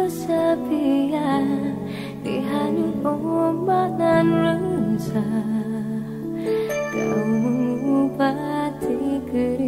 kesepian dihanyut ombak dan resah. Kau mengobati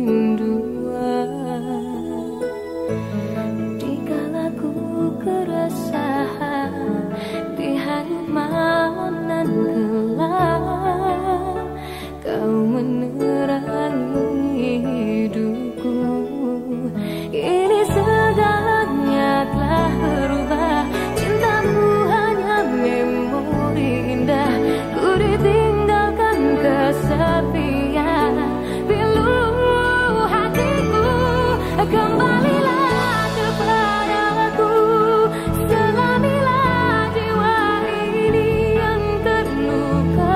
kerinduan dikala ku keresahan dihanyut malam dan gelap. Kau menerangi hidupku. Ini segalanya telah berubah. Cintamu hanya memori indah. Ku ditinggalkan kesepian. Pilu hatiku, kembalilah kepadaku. Selamilah jiwa ini yang terluka.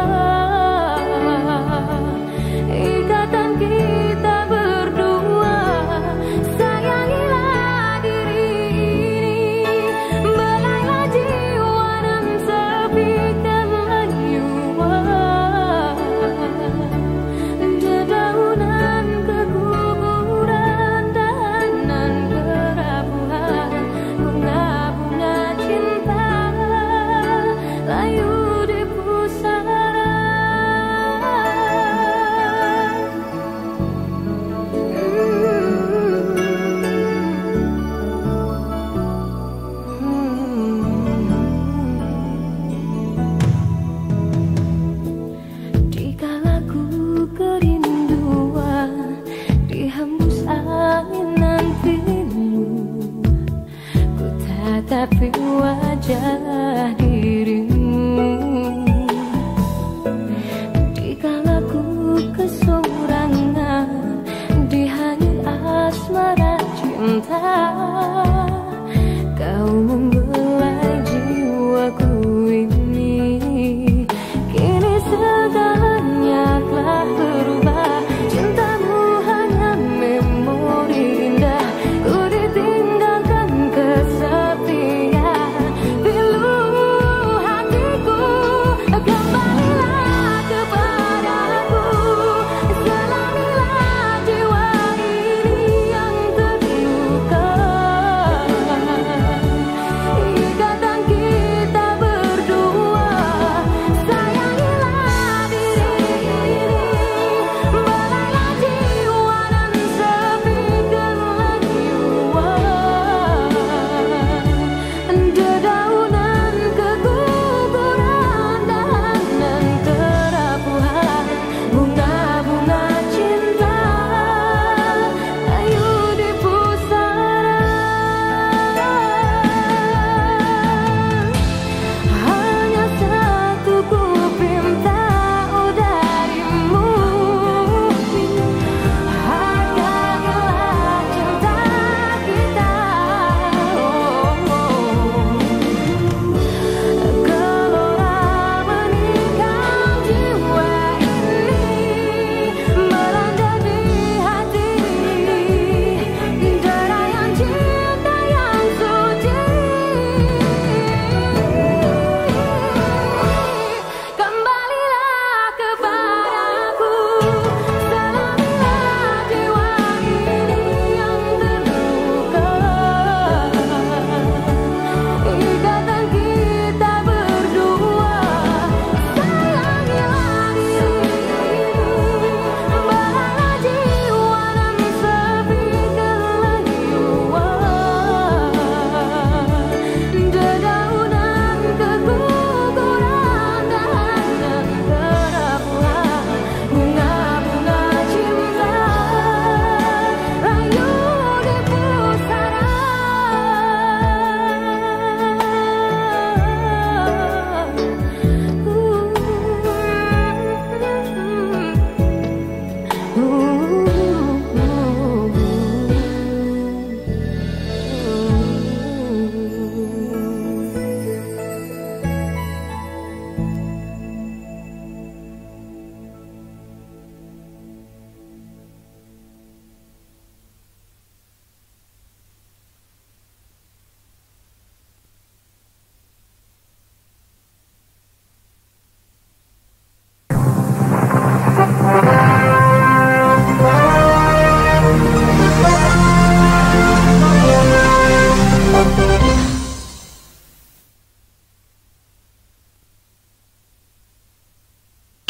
Ikatan kita berdua, sayangilah diri ini. Belailah jiwa dan sepikan layuan. Dedaunan kekuburan, dahanan kerapuhan. Bunga-bunga cinta layu di pusara. Dikala ku kerinduan dihembus angin dan pilu, ku tatapi wajah dirimu. Dikala ku kesorangan dihanyut asmara cinta, kau membelai jiwaku ini. Kini segalanya telah berubah. Cintamu hanya memori indah. Ku ditinggalkan kesepian. Bila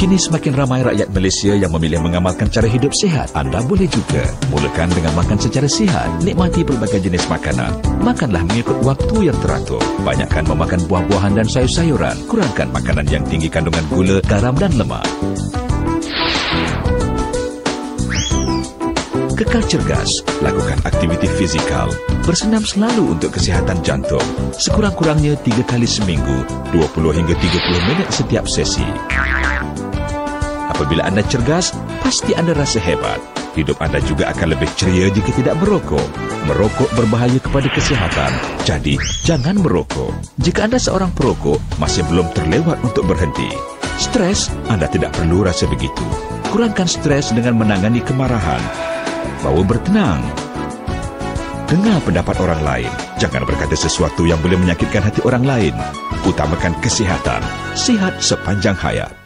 Kini semakin ramai rakyat Malaysia yang memilih mengamalkan cara hidup sihat. Anda boleh juga mulakan dengan makan secara sihat. Nikmati pelbagai jenis makanan. Makanlah mengikut waktu yang teratur. Banyakkan memakan buah-buahan dan sayur-sayuran. Kurangkan makanan yang tinggi kandungan gula, garam dan lemak. Kekal cergas, lakukan aktiviti fizikal. Bersenam selalu untuk kesihatan jantung. Sekurang-kurangnya 3 kali seminggu, 20 hingga 30 minit setiap sesi. Apabila anda cergas, pasti anda rasa hebat. Hidup anda juga akan lebih ceria jika tidak merokok. Merokok berbahaya kepada kesihatan, jadi jangan merokok. Jika anda seorang perokok, masih belum terlewat untuk berhenti. Stres, anda tidak perlu rasa begitu. Kurangkan stres dengan menangani kemarahan. Bawa bertenang. Dengar pendapat orang lain. Jangan berkata sesuatu yang boleh menyakitkan hati orang lain. Utamakan kesihatan. Sihat sepanjang hayat.